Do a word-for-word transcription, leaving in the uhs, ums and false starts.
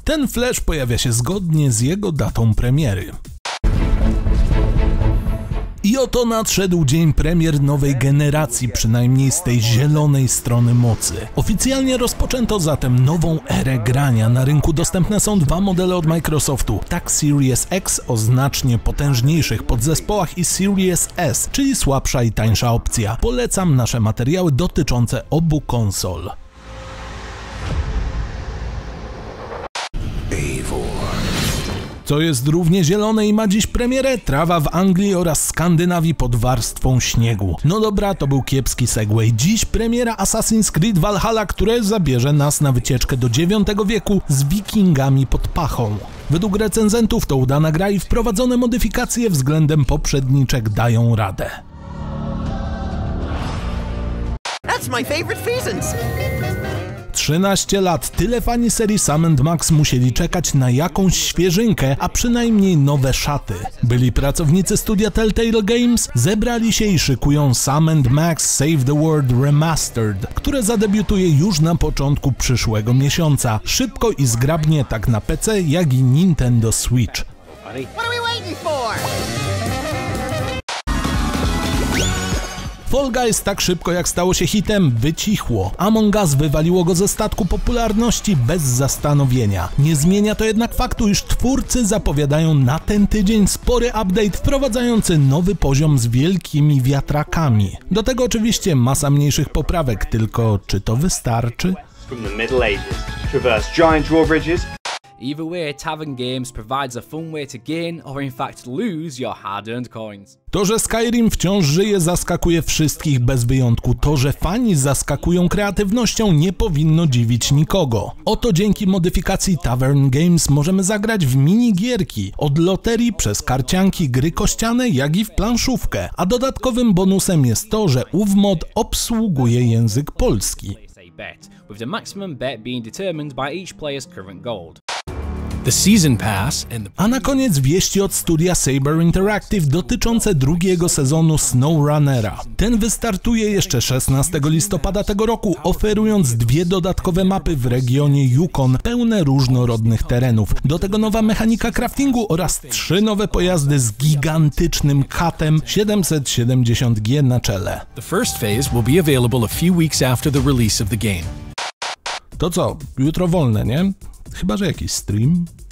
Ten Flash pojawia się zgodnie z jego datą premiery. I oto nadszedł dzień premier nowej generacji, przynajmniej z tej zielonej strony mocy. Oficjalnie rozpoczęto zatem nową erę grania. Na rynku dostępne są dwa modele od Microsoftu, tak Series X o znacznie potężniejszych podzespołach i Series S, czyli słabsza i tańsza opcja. Polecam nasze materiały dotyczące obu konsol. Co jest równie zielone i ma dziś premierę? Trawa w Anglii oraz Skandynawii pod warstwą śniegu. No dobra, to był kiepski segway. Dziś premiera Assassin's Creed Valhalla, które zabierze nas na wycieczkę do dziewiątego wieku z wikingami pod pachą. Według recenzentów to udana gra i wprowadzone modyfikacje względem poprzedniczek dają radę. That's my favorite seasons. trzynaście lat, tyle fani serii Sam and Max musieli czekać na jakąś świeżynkę, a przynajmniej nowe szaty. Byli pracownicy studia Telltale Games, zebrali się i szykują Sam and Max Save the World Remastered, które zadebiutuje już na początku przyszłego miesiąca. Szybko i zgrabnie tak na P C, jak i Nintendo Switch. What are we waiting for? Fall Guys tak szybko jak stało się hitem wycichło. Among Us wywaliło go ze statku popularności bez zastanowienia. Nie zmienia to jednak faktu, iż twórcy zapowiadają na ten tydzień spory update wprowadzający nowy poziom z wielkimi wiatrakami. Do tego oczywiście masa mniejszych poprawek, tylko czy to wystarczy? From the Middle Ages, traverse giant drawbridges. Either way, Tavern Games provides a fun way to gain or in fact lose your hard-earned coins. To, że Skyrim wciąż żyje, zaskakuje wszystkich bez wyjątku. To, że fani zaskakują kreatywnością, nie powinno dziwić nikogo. Oto dzięki modyfikacji Tavern Games możemy zagrać w minigierki, od loterii przez karcianki, gry kościane, jak i w planszówkę. A dodatkowym bonusem jest to, że ów mod obsługuje język polski. With the maximum bet being determined by each player's current gold. The season pass and the... A na koniec wieści od studia Saber Interactive dotyczące drugiego sezonu SnowRunnera. Ten wystartuje jeszcze szesnastego listopada tego roku, oferując dwie dodatkowe mapy w regionie Yukon, pełne różnorodnych terenów. Do tego nowa mechanika craftingu oraz trzy nowe pojazdy z gigantycznym katem siedemset siedemdziesiąt G na czele. The first phase will be available a few weeks after the release of the game. To co, jutro wolne, nie? Chyba że jakiś stream?